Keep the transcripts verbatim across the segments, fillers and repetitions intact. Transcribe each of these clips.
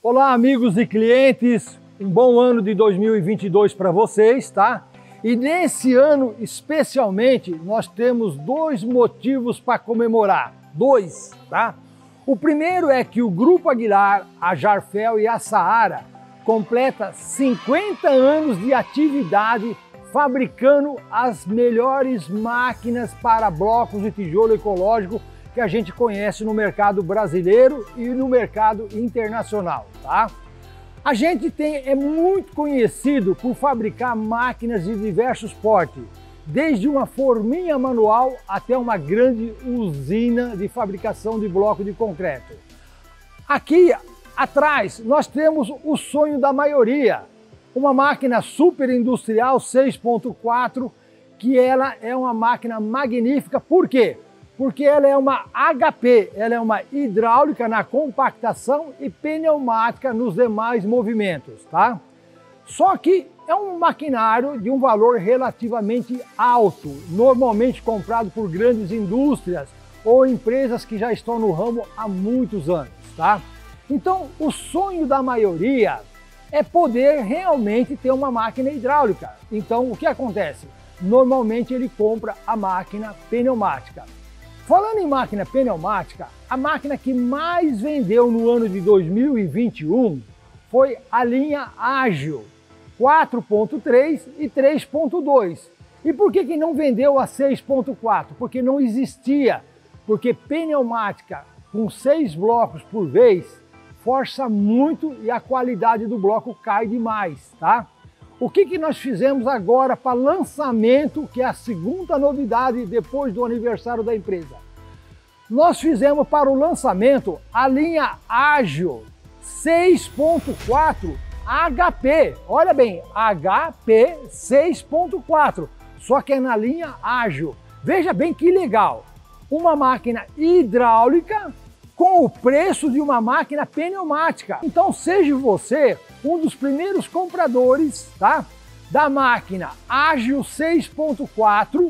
Olá, amigos e clientes, um bom ano de dois mil e vinte e dois para vocês, tá? E nesse ano, especialmente, nós temos dois motivos para comemorar. Dois, tá? O primeiro é que o Grupo Aguilar, a Jarfel e a Saara completa cinquenta anos de atividade fabricando as melhores máquinas para blocos de tijolo ecológico que a gente conhece no mercado brasileiro e no mercado internacional, tá? A gente tem, é muito conhecido por fabricar máquinas de diversos portes, desde uma forminha manual até uma grande usina de fabricação de bloco de concreto. Aqui atrás nós temos o sonho da maioria, uma máquina super industrial seis ponto quatro, que ela é uma máquina magnífica. Por quê? Porque ela é uma H P, ela é uma hidráulica na compactação e pneumática nos demais movimentos, tá? Só que é um maquinário de um valor relativamente alto, normalmente comprado por grandes indústrias ou empresas que já estão no ramo há muitos anos, tá? Então, o sonho da maioria é poder realmente ter uma máquina hidráulica. Então, o que acontece? Normalmente ele compra a máquina pneumática. Falando em máquina pneumática, a máquina que mais vendeu no ano de dois mil e vinte e um foi a linha Ágil quatro ponto três e três ponto dois. E por que que não vendeu a seis ponto quatro? Porque não existia, porque pneumática com seis blocos por vez força muito e a qualidade do bloco cai demais, tá? O que que nós fizemos agora para lançamento, que é a segunda novidade depois do aniversário da empresa? Nós fizemos para o lançamento a linha Ágil seis ponto quatro H P. Olha bem, H P seis ponto quatro, só que é na linha Ágil. Veja bem que legal, uma máquina hidráulica com o preço de uma máquina pneumática. Então seja você um dos primeiros compradores, tá, da máquina Ágil seis ponto quatro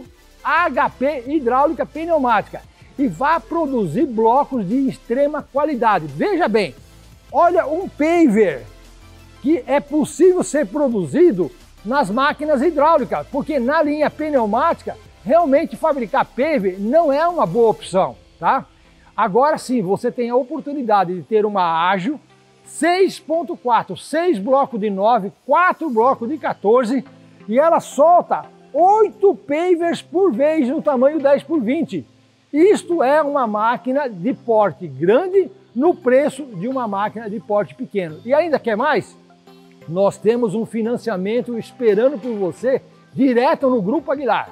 H P hidráulica pneumática e vá produzir blocos de extrema qualidade. Veja bem, olha um paver que é possível ser produzido nas máquinas hidráulicas, porque na linha pneumática realmente fabricar paver não é uma boa opção, tá? Agora sim, você tem a oportunidade de ter uma Ágil seis ponto quatro, seis blocos de nove, quatro blocos de quatorze, e ela solta oito pavers por vez no tamanho dez por vinte. Isto é uma máquina de porte grande no preço de uma máquina de porte pequeno. E ainda quer mais? Nós temos um financiamento esperando por você direto no Grupo Aguilar.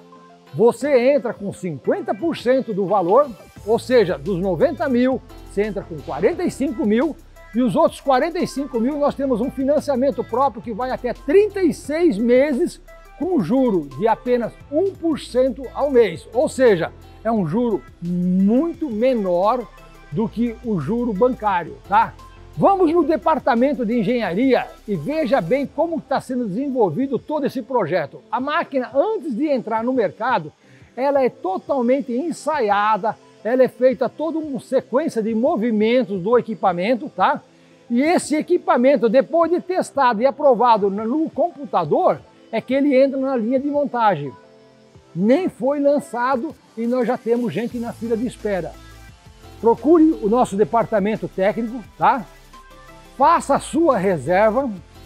Você entra com cinquenta por cento do valor, ou seja, dos noventa mil, você entra com quarenta e cinco mil, e os outros quarenta e cinco mil nós temos um financiamento próprio que vai até trinta e seis meses com juro de apenas um por cento ao mês. Ou seja, é um juro muito menor do que o juro bancário, tá? Vamos no departamento de engenharia e veja bem como está sendo desenvolvido todo esse projeto. A máquina, antes de entrar no mercado, ela é totalmente ensaiada, ela é feita toda uma sequência de movimentos do equipamento, tá? E esse equipamento, depois de testado e aprovado no computador, é que ele entra na linha de montagem. Nem foi lançado e nós já temos gente na fila de espera. Procure o nosso departamento técnico, tá? Faça a sua reserva,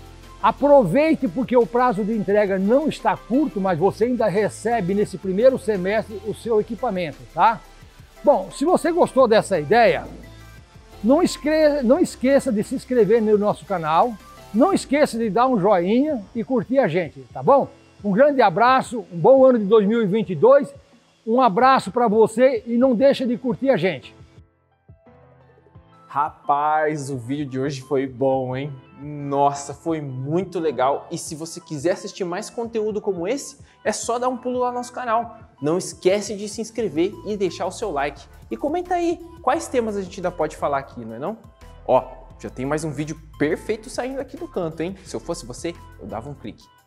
aproveite porque o prazo de entrega não está curto, mas você ainda recebe nesse primeiro semestre o seu equipamento, tá? Bom, se você gostou dessa ideia, não, esque- não esqueça de se inscrever no nosso canal, não esqueça de dar um joinha e curtir a gente, tá bom? Um grande abraço, um bom ano de dois mil e vinte e dois, um abraço para você e não deixa de curtir a gente. Rapaz, o vídeo de hoje foi bom, hein? Nossa, foi muito legal. E se você quiser assistir mais conteúdo como esse, é só dar um pulo lá no nosso canal. Não esquece de se inscrever e deixar o seu like. E comenta aí quais temas a gente ainda pode falar aqui, não é não? Ó, já tem mais um vídeo perfeito saindo aqui do canto, hein? Se eu fosse você, eu dava um clique.